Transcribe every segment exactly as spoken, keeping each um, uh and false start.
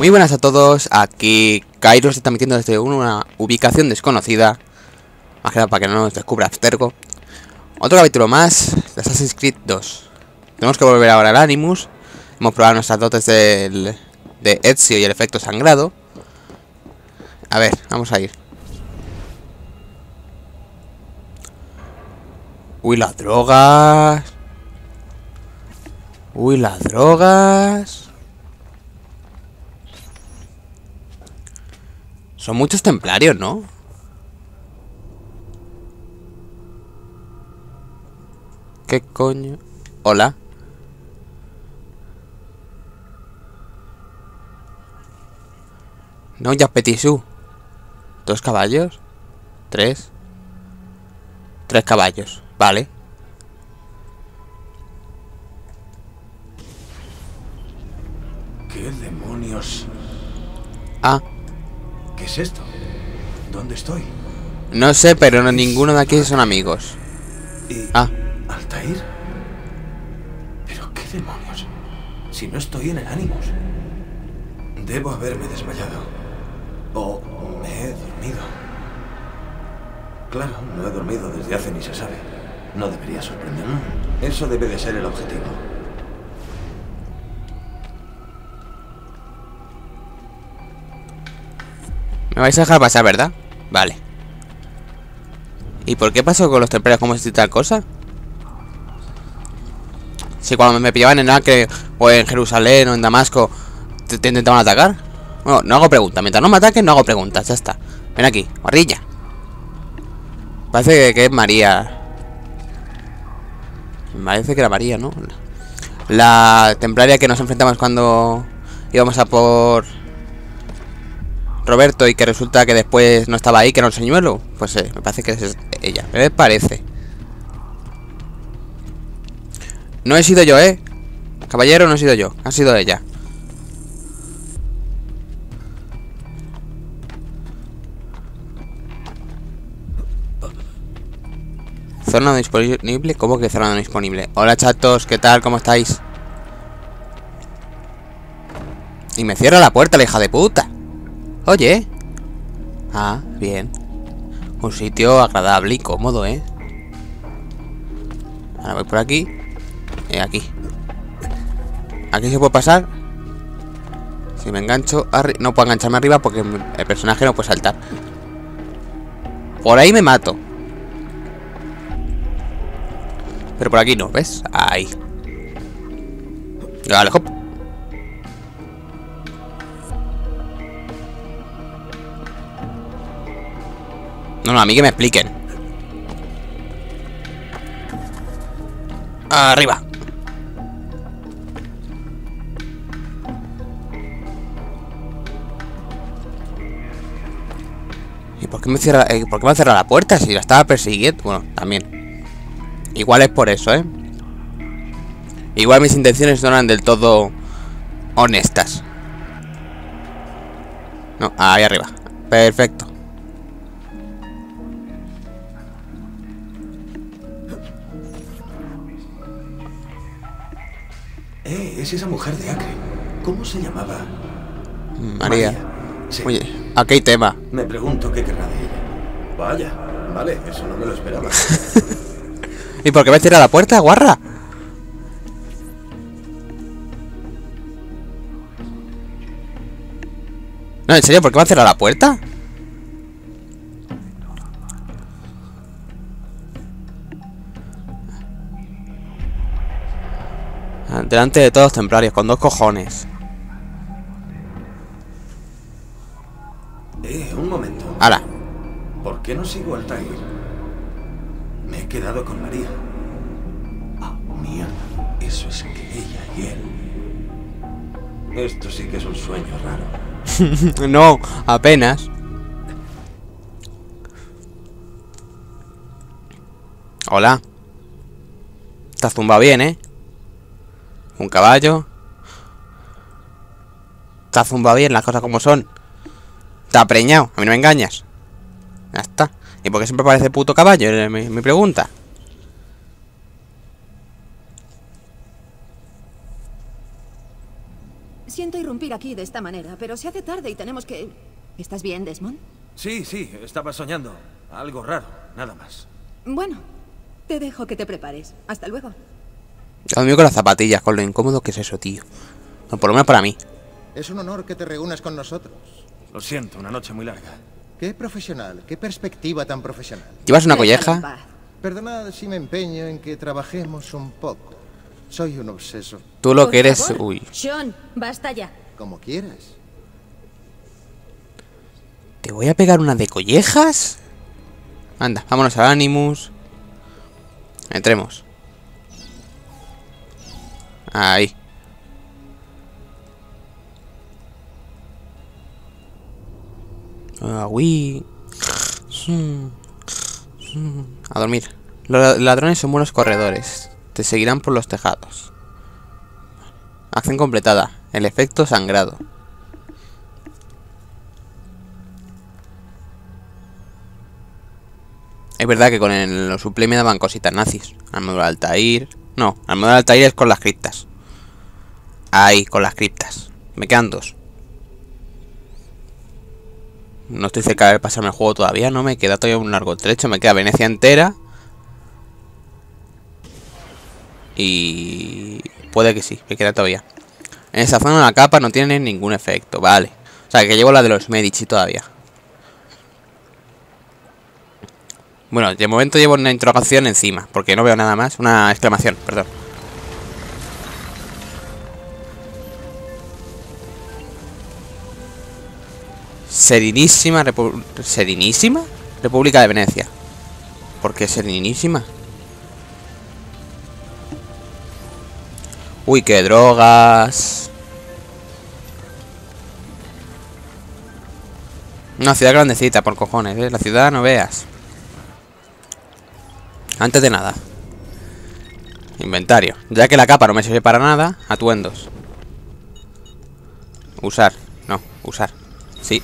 Muy buenas a todos, aquí Kairos está emitiendo desde una ubicación desconocida, más que nada para que no nos descubra Abstergo. Otro capítulo más de Assassin's Creed dos. Tenemos que volver ahora al Animus. Hemos probado nuestras dotes del, de Ezio y el efecto sangrado. A ver, vamos a ir. Uy, las drogas. Uy, las drogas. Son muchos templarios, ¿no? ¿Qué coño? Hola. No, ya Petisú. ¿Dos caballos? ¿Tres? Tres caballos, vale. ¿Qué demonios? Ah. ¿Qué es esto? ¿Dónde estoy? No sé, pero no, ninguno de aquí son amigos. ¿Y Ah. Altair? ¿Pero qué demonios? Si no estoy en el Animus. Debo haberme desmayado. O me he dormido. Claro, no he dormido desde hace ni se sabe. No debería sorprenderme. Eso debe de ser el objetivo. Me vais a dejar pasar, ¿verdad? Vale. ¿Y por qué pasó con los templarios como si tal cosa? Si cuando me pillaban en Acre o en Jerusalén o en Damasco te, te intentaban atacar. Bueno, no hago preguntas. Mientras no me ataquen, no hago preguntas. Ya está. Ven aquí, guarrilla. Parece que, que es María. Parece que era María, ¿no? La templaria que nos enfrentamos cuando íbamos a por Roberto y que resulta que después no estaba ahí, que era un señuelo. Pues eh, me parece que es ella. Me parece. No he sido yo, ¿eh? Caballero, no he sido yo. Ha sido ella. Zona no disponible. ¿Cómo que zona no disponible? Hola, chatos. ¿Qué tal? ¿Cómo estáis? Y me cierra la puerta, la hija de puta. Oye. Ah, bien. Un sitio agradable y cómodo, ¿eh? Ahora voy por aquí. Y aquí. Aquí se puede pasar. Si me engancho arri- no puedo engancharme arriba porque el personaje no puede saltar. Por ahí me mato. Pero por aquí no, ¿ves? Ahí. Vale, hop. No, no, a mí que me expliquen. Arriba. ¿Y por qué me cierra, eh, por qué me cierra la puerta si la estaba persiguiendo? Bueno, también. Igual es por eso, ¿eh? Igual mis intenciones no eran del todo honestas. No, ahí arriba. Perfecto. Eh, es esa mujer de Acre. ¿Cómo se llamaba? María. María. Sí. Oye, aquí hay tema. Me pregunto qué querrá de ella. Vaya, vale, eso no me lo esperaba. ¿Y por qué me cierra la puerta, guarra? No, ¿en serio? ¿Por qué me ha cerrado la puerta? Delante de todos los templarios, con dos cojones. Eh, un momento. ¡Hala! ¿Por qué no sigo Altair? Me he quedado con María. Ah, mierda. Eso es que ella y él. Esto sí que es un sueño raro. No, apenas. Hola. Te has zumbado bien, ¿eh? Un caballo. Te has zumbado bien, las cosas como son. Te ha preñado, a mí no me engañas. Ya está. ¿Y por qué siempre parece puto caballo? Es mi, mi pregunta. Siento irrumpir aquí de esta manera, pero se hace tarde y tenemos que... ¿Estás bien, Desmond? Sí, sí, estaba soñando. Algo raro, nada más. Bueno, te dejo que te prepares. Hasta luego. Dios mío, con las zapatillas, con lo incómodo que es eso, tío. No, por lo menos para mí. Es un honor que te reúnas con nosotros. Lo siento, una noche muy larga. Qué profesional, qué perspectiva tan profesional. ¿Llevas una Déjalo en colleja? paz. Perdonad si me empeño en que trabajemos un poco. Soy un obseso. Tú lo Por que eres... favor. Uy. Sean, basta ya. Como quieras. ¿Te voy a pegar una de collejas? Anda, vámonos al Animus. Entremos. Ahí. Ah, uy. A dormir. Los ladrones son buenos corredores. Te seguirán por los tejados. Acción completada. El efecto sangrado. Es verdad que con el, los suple me daban cositas nazis. Armadura de Altair. No, armadura de Altair es con las criptas. Ahí, con las criptas. Me quedan dos. No estoy cerca de pasarme el juego todavía, no me queda todavía un largo trecho. Me queda Venecia entera. Y... puede que sí, me queda todavía. En esa zona la capa no tiene ningún efecto, vale. O sea, que llevo la de los Medici todavía. Bueno, de momento llevo una interrogación encima, porque no veo nada más. Una exclamación, perdón. Serenísima Repu- ¿Serenísima? República de Venecia. ¿Por qué serenísima? Uy, qué drogas. Una ciudad grandecita, por cojones, ¿eh? La ciudad no veas. Antes de nada, inventario. Ya que la capa no me sirve para nada, atuendos. Usar, no, usar. Sí.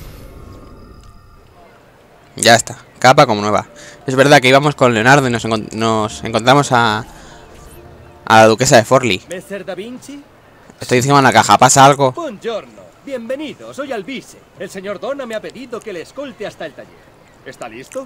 Ya está, capa como nueva. Es verdad que íbamos con Leonardo y nos, encont nos encontramos a... a la duquesa de Forli. ¿Messer Da Vinci? Estoy encima de la caja, ¿pasa algo? Buongiorno, bienvenido, soy Albise. El señor Donna me ha pedido que le escolte hasta el taller. ¿Está listo?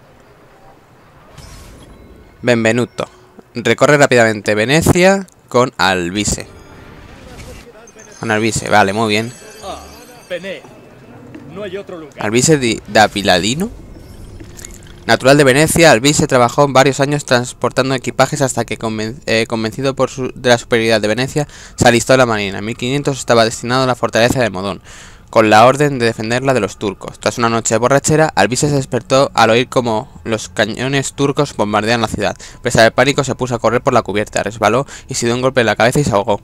Benvenuto. Recorre rápidamente Venecia con Albise. Con Albise, vale, muy bien. Ah, Venecia. No hay otro lugar. Albise di, da Piladino. Natural de Venecia, Albise trabajó varios años transportando equipajes hasta que, conven eh, convencido por su de la superioridad de Venecia, se alistó en la marina. En mil quinientos estaba destinado a la fortaleza de Modón, con la orden de defenderla de los turcos. Tras una noche de borrachera, Albise se despertó al oír como los cañones turcos bombardean la ciudad. Presa del pánico, se puso a correr por la cubierta, resbaló y se dio un golpe en la cabeza y se ahogó.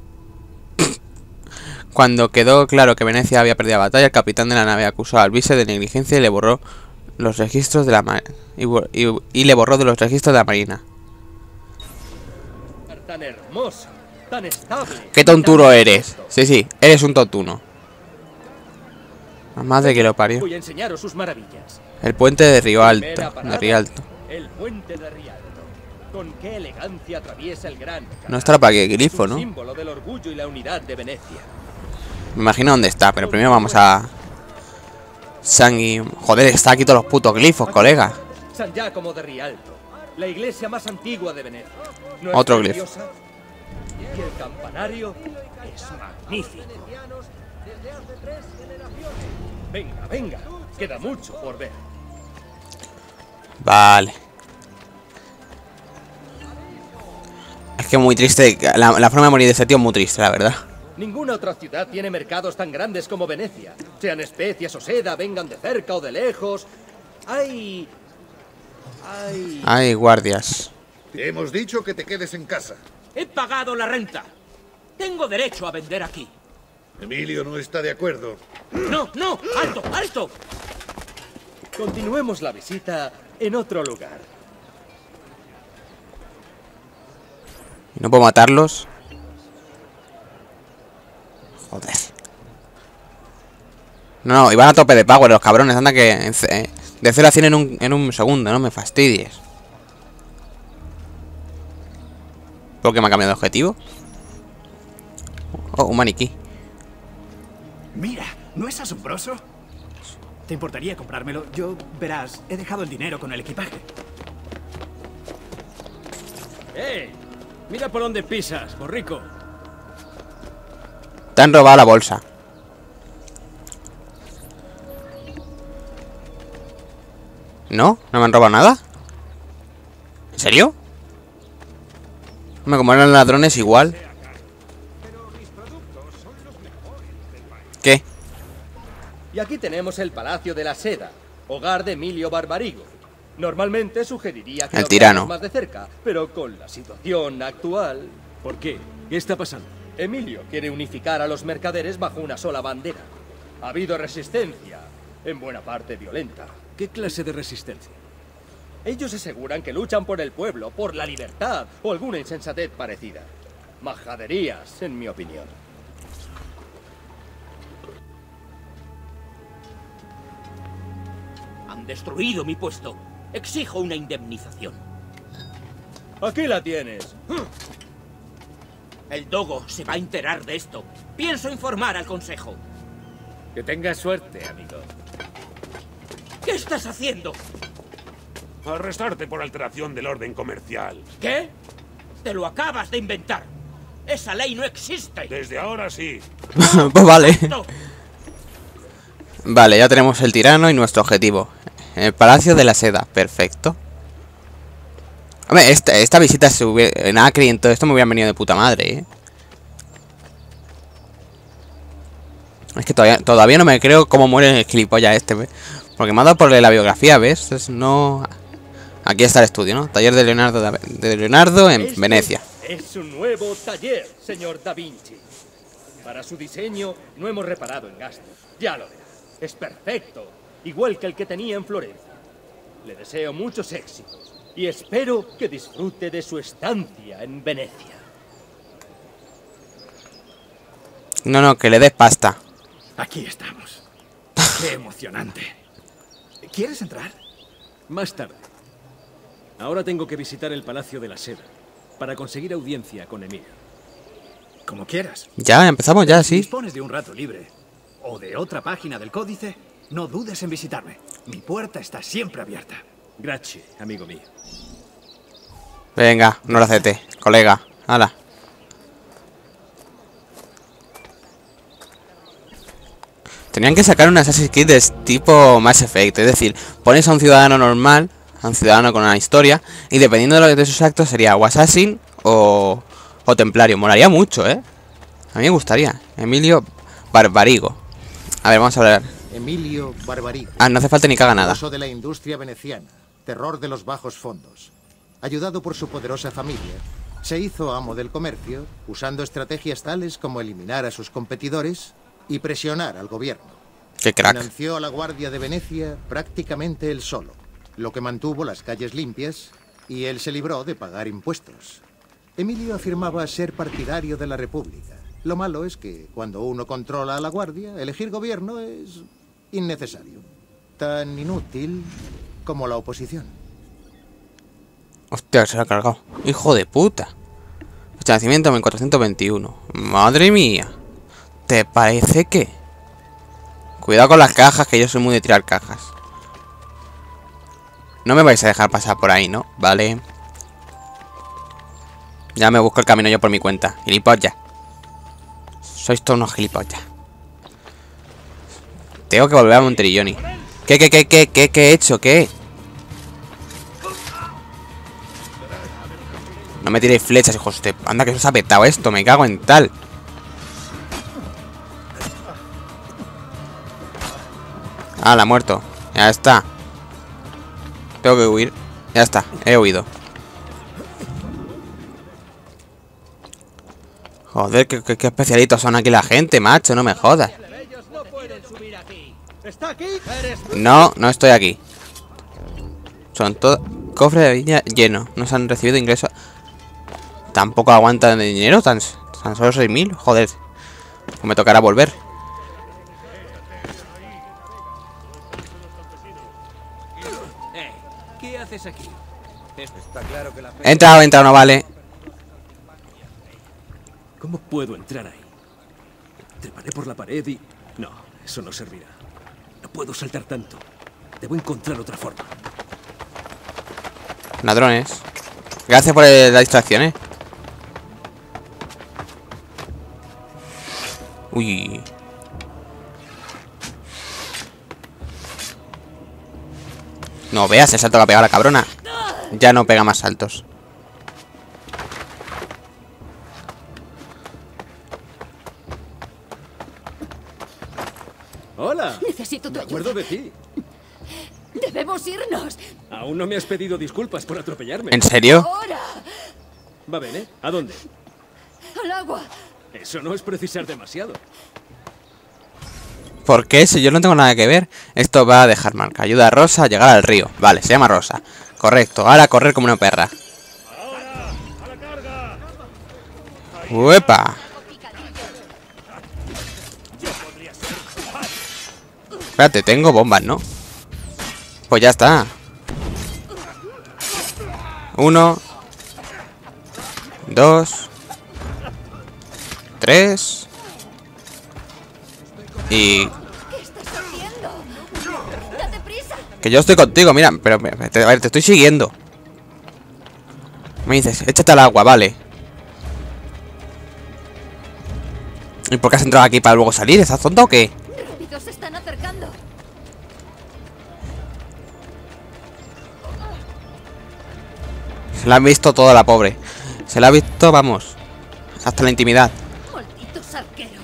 Cuando quedó claro que Venecia había perdido la batalla, el capitán de la nave acusó a Albise de negligencia y le borró los registros de la ma y, y, y le borró de los registros de la marina. Tan hermoso, tan estable. ¿Qué tonturo eres? Sí, sí, eres un tontuno. La madre que lo parió. Voy a enseñaros sus maravillas. El puente de Río Alto. Primera De parada, Rialto. El puente de Rialto. Con qué elegancia atraviesa el gran canal. No estará para qué glifo, Es un ¿no? símbolo del orgullo y la unidad de Venecia. Me imagino dónde está, pero primero vamos a... Sangui... Joder, está aquí todos los putos glifos, colega. San Giacomo de Rialto, la iglesia más antigua de Venecia. ¿No es Otro glifo. preciosa? Y el campanario es magnífico. Venga, venga, queda mucho por ver. Vale. Es que muy triste. La, la forma de morir de ese tío es muy triste, la verdad. Ninguna otra ciudad tiene mercados tan grandes como Venecia. Sean especias o seda, vengan de cerca o de lejos. Hay... Hay... Ay, guardias. Te hemos dicho que te quedes en casa. He pagado la renta. Tengo derecho a vender aquí. Emilio no está de acuerdo. No, no, alto, alto. Continuemos la visita en otro lugar. ¿Y no puedo matarlos? Joder. No, no, iban a tope de power los cabrones. Anda que... Eh, de cero a cien en un, en un segundo, no me fastidies. ¿Por qué me ha cambiado de objetivo? Oh, un maniquí. Mira, ¿no es asombroso? ¿Te importaría comprármelo? Yo, verás, he dejado el dinero con el equipaje. ¡Eh! Mira por dónde pisas, borrico. Te han robado la bolsa. ¿No? ¿No me han robado nada? ¿En serio? Hombre, como eran ladrones igual. ¿Qué? Y aquí tenemos el Palacio de la Seda, hogar de Emilio Barbarigo. Normalmente sugeriría que El lo tirano. veamos más de cerca, pero con la situación actual... ¿Por qué? ¿Qué está pasando? Emilio quiere unificar a los mercaderes bajo una sola bandera. Ha habido resistencia, en buena parte violenta. ¿Qué clase de resistencia? Ellos aseguran que luchan por el pueblo, por la libertad o alguna insensatez parecida. Majaderías, en mi opinión. Han destruido mi puesto. Exijo una indemnización. Aquí la tienes. El Dogo se va a enterar de esto. Pienso informar al consejo. Que tengas suerte, amigo. ¿Qué estás haciendo? Arrestarte por alteración del orden comercial. ¿Qué? Te lo acabas de inventar. Esa ley no existe. Desde ahora sí. Pues vale. No. Vale, ya tenemos el tirano y nuestro objetivo. El Palacio de la Seda. Perfecto. Hombre, esta, esta visita se hubiera, en Acre y en todo esto me hubieran venido de puta madre, ¿eh? Es que todavía, todavía no me creo cómo muere el gilipollas este, ¿ves? Porque me ha dado por leer la biografía, ¿ves? Entonces, no... Aquí está el estudio, ¿no? Taller de Leonardo, da, de Leonardo en Este Venecia. Es un nuevo taller, señor Da Vinci. Para su diseño no hemos reparado en gastos. Ya lo verá. Es perfecto, igual que el que tenía en Florencia. Le deseo muchos éxitos y espero que disfrute de su estancia en Venecia. No, no, que le des pasta. Aquí estamos. Qué emocionante. ¿Quieres entrar? Más tarde. Ahora tengo que visitar el Palacio de la Seda para conseguir audiencia con Emilio. Como quieras. Ya, empezamos ya, Si sí. dispones de un rato libre o de otra página del códice, no dudes en visitarme. Mi puerta está siempre abierta. Grazie, amigo mío. Venga, no lo acepte, colega. Hala. Tenían que sacar un Assassin's Creed de tipo Mass Effect. Es decir, pones a un ciudadano normal, a un ciudadano con una historia, y dependiendo de, lo de sus actos sería o Assassin o, o Templario. Molaría mucho, ¿eh? A mí me gustaría. Emilio Barbarigo. A ver, vamos a hablar. Emilio Barbarigo. Ah, no hace falta ni que haga nada. Oso de la industria veneciana, terror de los bajos fondos. Ayudado por su poderosa familia, se hizo amo del comercio, usando estrategias tales como eliminar a sus competidores y presionar al gobierno. Qué crack. Financió a la Guardia de Venecia prácticamente él solo, lo que mantuvo las calles limpias y él se libró de pagar impuestos. Emilio afirmaba ser partidario de la República. Lo malo es que cuando uno controla a la Guardia, elegir gobierno es innecesario. Tan inútil como la oposición. Hostia, se lo ha cargado. Hijo de puta. Fecha de nacimiento mil cuatrocientos veintiuno. Madre mía. ¿Te parece que? Cuidado con las cajas, que yo soy muy de tirar cajas. No me vais a dejar pasar por ahí, ¿no? Vale. Ya me busco el camino yo por mi cuenta. Gilipollas. Sois todos unos gilipollas. Tengo que volver a Monterilloni. ¿Qué, qué, qué, qué, qué, qué he hecho? ¿Qué? No me tiréis flechas, hijos de... Anda, que os ha petado esto. Me cago en tal. Ah, la ha muerto. Ya está. Tengo que huir. Ya está, he huido. Joder, qué, qué, qué especialitos son aquí la gente, macho. No me jodas. No, no estoy aquí. Son todos... Cofre de viña lleno. No se han recibido ingresos. Tampoco aguantan de dinero. Tan, tan solo seis mil. Joder. Pues me tocará volver. Eh, ¿qué haces aquí? Está claro que la... He entrado, he entrado, no vale. ¿Cómo puedo entrar ahí? Treparé por la pared y... No, eso no servirá. No puedo saltar tanto. Debo encontrar otra forma. Ladrones. Gracias por la distracción, eh. Uy. No veas el salto que ha pegado la cabrona. Ya no pega más saltos. ¡Hola! Necesito tu Me acuerdo ayuda. de ti. Debemos irnos. Aún no me has pedido disculpas por atropellarme. ¿En serio? Ahora. Va bien, ¿eh? ¿A dónde? Al agua. Eso no es precisar demasiado. ¿Por qué? Si yo no tengo nada que ver. Esto va a dejar marca. Ayuda a Rosa a llegar al río. Vale, se llama Rosa. Correcto. Ahora a correr como una perra. ¡Uepa! Espérate, tengo bombas, ¿no? Pues ya está. Uno. Dos. Tres. Y... ¿Qué estás haciendo? Date prisa. Que yo estoy contigo, mira. Pero, a ver, te estoy siguiendo. Me dices, échate al agua, vale. ¿Y por qué has entrado aquí para luego salir? ¿Estás tonta o qué? Rápido, se están acercando. Se la ha visto toda la pobre. Se la ha visto, vamos, hasta la intimidad. Malditos arqueros.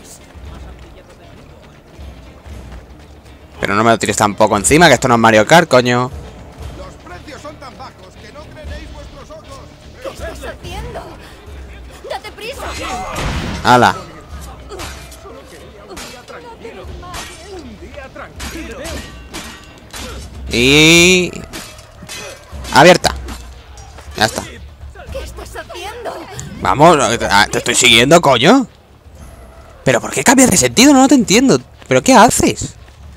Pero no me lo tires tampoco encima, que esto no es Mario Kart, coño. Los precios son tan bajos que no creeréis vuestros ojos. ¿Qué estás haciendo? Date prisa. ¡Hala! Y... abierta. Ya está. ¿Qué estás haciendo? Vamos, te estoy siguiendo, coño. ¿Pero por qué cambias de sentido? No, no te entiendo. ¿Pero qué haces?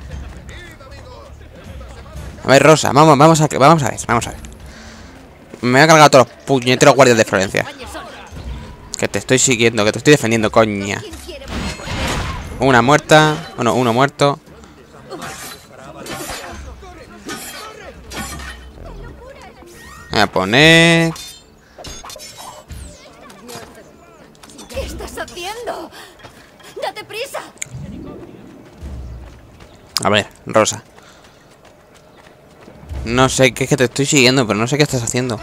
A ver, Rosa, vamos, vamos a, vamos a ver, vamos a ver. Me voy a cargar a todos los puñeteros guardias de Florencia. Que te estoy siguiendo, que te estoy defendiendo, coña. Una muerta. Bueno, uno muerto. Voy a poner... ¿Qué estás haciendo? Date prisa. A ver, Rosa. No sé, qué es que te estoy siguiendo, pero no sé qué estás haciendo.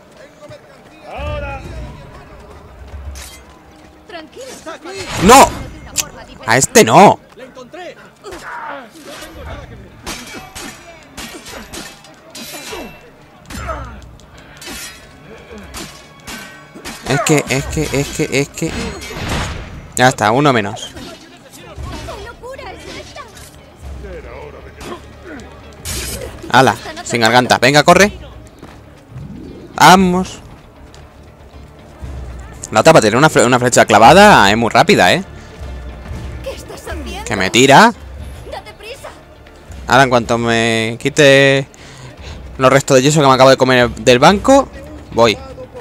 Tranquilo. ¡No! A este no. ¡La encontré! Es que, es que, es que, es que... Ya está, uno menos. ¿Qué locura es esta? ¡Hala! Sin garganta. Venga, corre. Vamos. La otra para tener una, fle una flecha clavada es muy rápida, ¿eh? ¿Qué estás haciendo? Que me tira. Date prisa. Ahora en cuanto me quite los restos de yeso que me acabo de comer del banco, voy.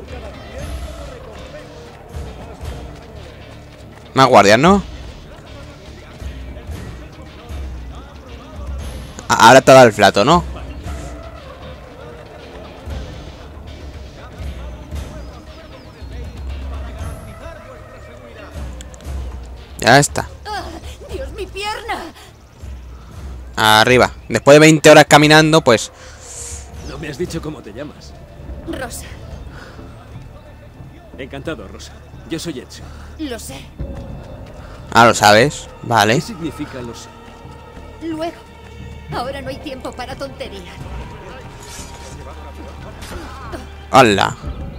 Más guardias, ¿no? A- Ahora te da el plato, ¿no? Ya está. Ah, Dios, mi pierna. Arriba. Después de veinte horas caminando, pues... No me has dicho cómo te llamas. Rosa, Encantado, Rosa. Yo soy Edson. lo sé. Ah, lo sabes. Vale. ¿Qué significa lo sé? Luego. Ahora no hay tiempo para tonterías. Hola.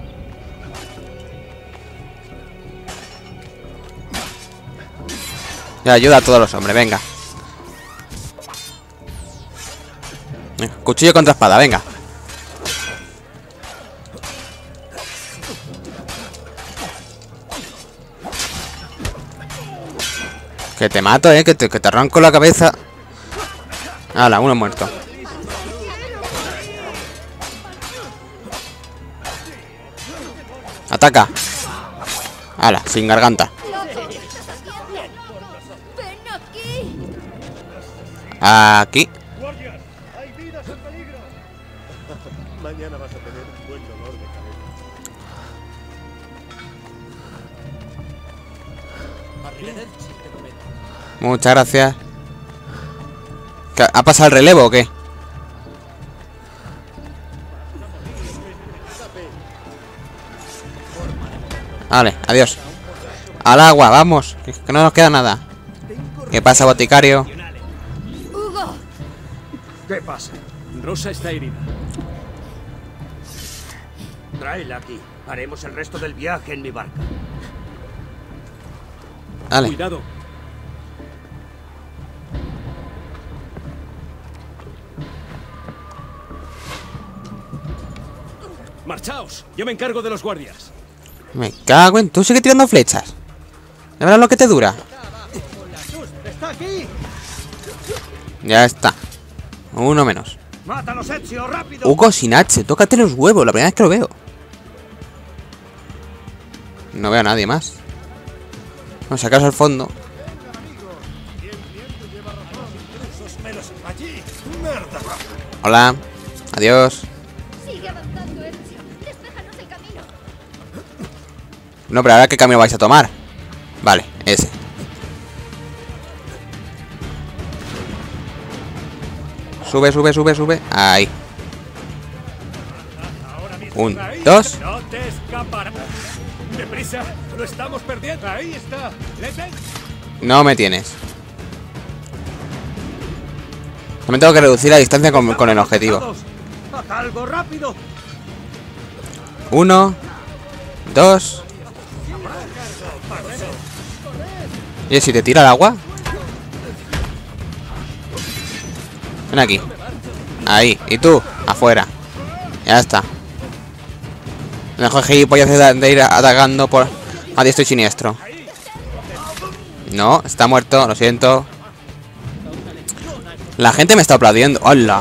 Ya ayuda a todos los hombres, venga. Venga, cuchillo contra espada, venga. Que te mato, eh, que te, que te arranco la cabeza. Hala, uno muerto. Ataca. Hala, sin garganta. Ven aquí. Aquí. ¡Guardias! ¡Hay vidas en peligro! Mañana vas a tener un buen dolor de cabeza. Muchas gracias. ¿Ha pasado el relevo o qué? Vale, adiós. Al agua, vamos. Que no nos queda nada. ¿Qué pasa, boticario? ¡Hugo! ¿Qué pasa? Rosa está herida. Tráela aquí. Haremos el resto del viaje en mi barca. Vale. Cuidado. Marchaos. Yo me encargo de los guardias. Me cago en... Tú sigue tirando flechas. ¿Ya verás lo que te dura? ¡Está aquí! Ya está. Uno menos. ¡Mátalos, Ezio, rápido! Hugo sin H. Tócate los huevos. La primera vez que lo veo. No veo a nadie más. Vamos a sacaros al fondo. Hola. Adiós. Sigue avanzando, Ezio. Despejanos el camino. No, pero ahora ¿qué camino vais a tomar? Vale, ese. Sube, sube, sube, sube. Ahí. Un, dos. No te escaparás. Deprisa, lo estamos perdiendo. Ahí está. ¿Le ven? No me tienes. También tengo que reducir la distancia con, con el objetivo. ¡Haz algo rápido! Uno. Dos. ¿Y si te tira el agua? Ven aquí. Ahí. Y tú, afuera. Ya está. Mejor gilipollas de, de ir atacando por a diestro y siniestro. No, está muerto, lo siento. La gente me está aplaudiendo. ¡Hola!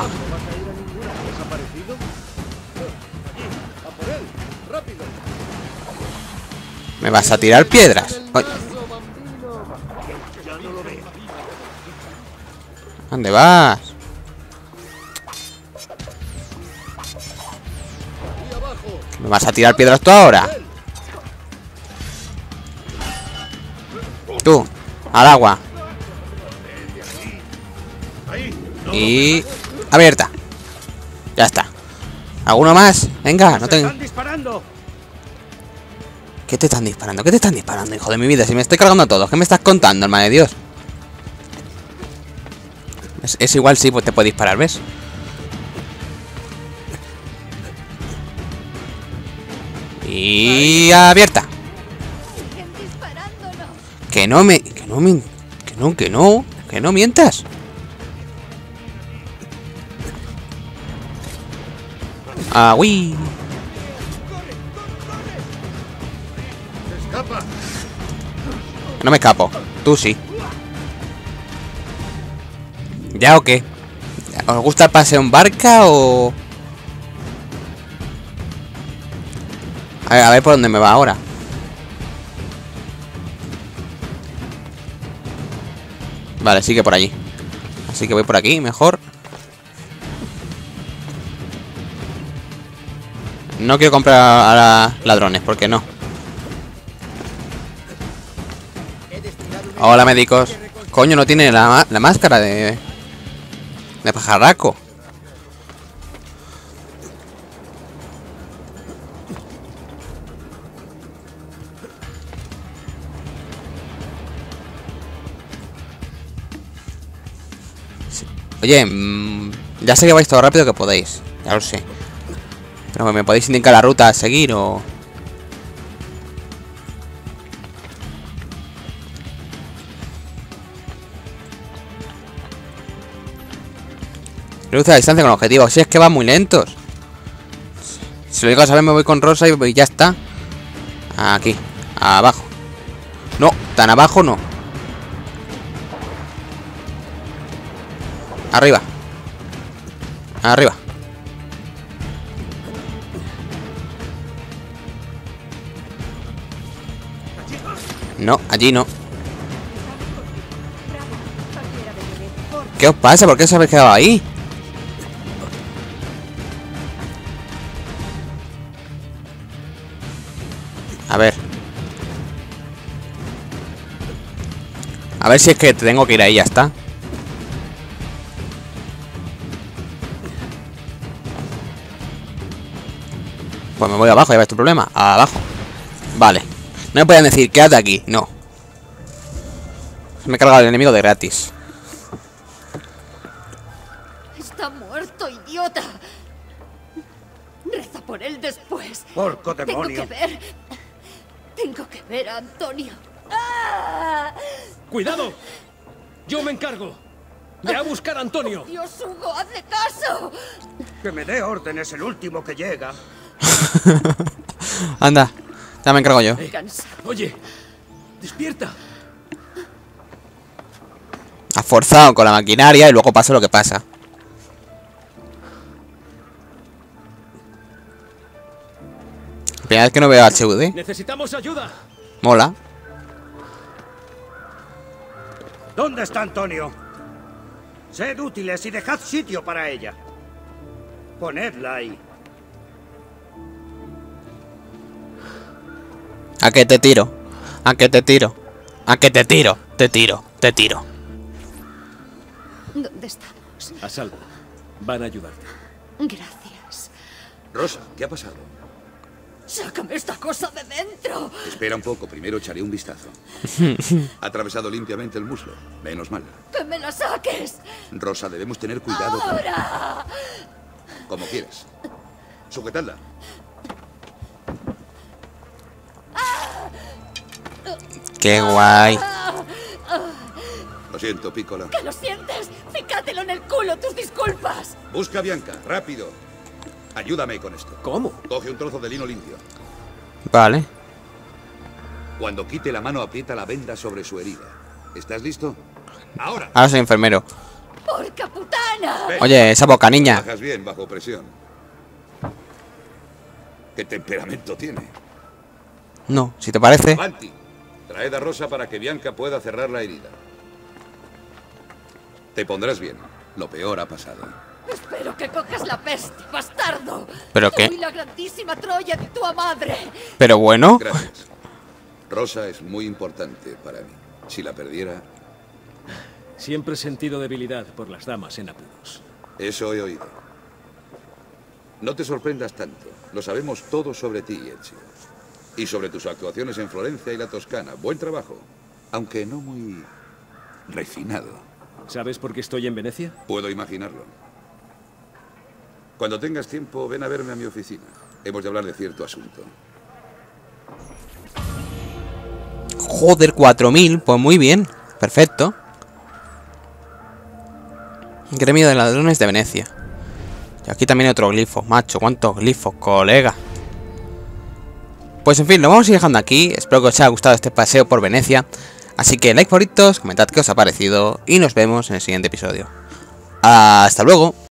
¿Me vas a tirar piedras? ¡Ay! ¿Dónde vas? ¿Me vas a tirar piedras tú ahora? Tú, al agua. Y... abierta. Ya está. ¿Alguno más? Venga, no tengo... ¿Qué te están disparando? ¿Qué te están disparando, hijo de mi vida? Si me estoy cargando a todos. ¿Qué me estás contando, hermano de Dios? Es, es igual, sí, pues te puede disparar, ¿ves? Y... abierta. Que no me... Que no me... Que no, que no... Que no mientas. Ah, uy. No me escapo. Tú sí. ¿Ya o qué? ¿Os gusta el paseo en barca o...? A ver, a ver por dónde me va ahora. Vale, sigue por allí. Así que voy por aquí, mejor. No quiero comprar a ladrones, porque no. Hola, médicos. Coño, no tiene la, la máscara de... de pajarraco. Sí. Oye, mmm, ya sé que vais todo rápido que podéis. Ya lo sé. Pero me podéis indicar la ruta a seguir o... Reduce la distancia con el objetivo. Si es que van muy lentos. Si lo digo a saber, me voy con Rosa y ya está. Aquí, abajo. No, tan abajo no. Arriba. Arriba. No, allí no. ¿Qué os pasa? ¿Por qué os habéis quedado ahí? A ver. A ver si es que tengo que ir ahí, ya está. Pues me voy abajo, ya ves tu problema. Abajo. Vale. No me pueden decir, quédate aquí. No. Me he cargado el enemigo de gratis. Está muerto, idiota. Reza por él después. Porco Tengo demonio. que ver. Tengo que ver a Antonio. ¡Ah! ¡Cuidado! Yo me encargo. Ve a buscar a Antonio. Dios, Hugo, hazle caso. Que me dé órdenes el último que llega. Anda, ya me encargo yo. Eh, oye, despierta. Ha forzado con la maquinaria y luego pasa lo que pasa. Primera vez que no veo a H U D. Necesitamos ayuda. Mola. ¿Dónde está Antonio? Sed útiles y dejad sitio para ella. Ponedla ahí. ¿A qué te tiro? ¿A qué te tiro? ¿A qué te tiro? Te tiro, te tiro. ¿Dónde estamos? A salvo. Van a ayudarte. Gracias. Rosa, ¿qué ha pasado? ¡Sácame esta cosa de dentro! Espera un poco, primero echaré un vistazo. Ha atravesado limpiamente el muslo. Menos mal. ¡Que me la saques! Rosa, debemos tener cuidado. con- ¡Ahora! Como quieres. Sujetadla. Qué guay. Lo siento, Piccola. ¿Que lo sientes? ¡Ficátelo en el culo, tus disculpas! Busca a Bianca, rápido. Ayúdame con esto. ¿Cómo? Coge un trozo de lino limpio. Vale. Cuando quite la mano, aprieta la venda sobre su herida. ¿Estás listo? ¡Ahora! Ahora soy enfermero. ¡Porca putana! Ven. Oye, esa boca, niña. Bajas bien bajo presión. ¿Qué temperamento tiene? No, si te parece. Avanti. Traed a Rosa para que Bianca pueda cerrar la herida. Te pondrás bien. Lo peor ha pasado. Espero que cojas la peste, bastardo. ¿Pero qué? Soy la grandísima Troya de tu madre. Pero bueno. Gracias. Rosa es muy importante para mí. Si la perdiera, Siempre he sentido debilidad por las damas en apuros. eso he oído. No te sorprendas tanto. Lo sabemos todo sobre ti, Ezio. Y sobre tus actuaciones en Florencia y la Toscana. Buen trabajo. Aunque no muy refinado. ¿Sabes por qué estoy en Venecia? Puedo imaginarlo. Cuando tengas tiempo, ven a verme a mi oficina. Hemos de hablar de cierto asunto. Joder, cuatro mil. Pues muy bien. Perfecto. Gremio de ladrones de Venecia. Y aquí también hay otro glifo. Macho, ¿cuántos glifos, colega? Pues en fin, lo vamos a ir dejando aquí. Espero que os haya gustado este paseo por Venecia. Así que like, favoritos, comentad qué os ha parecido. Y nos vemos en el siguiente episodio. Hasta luego.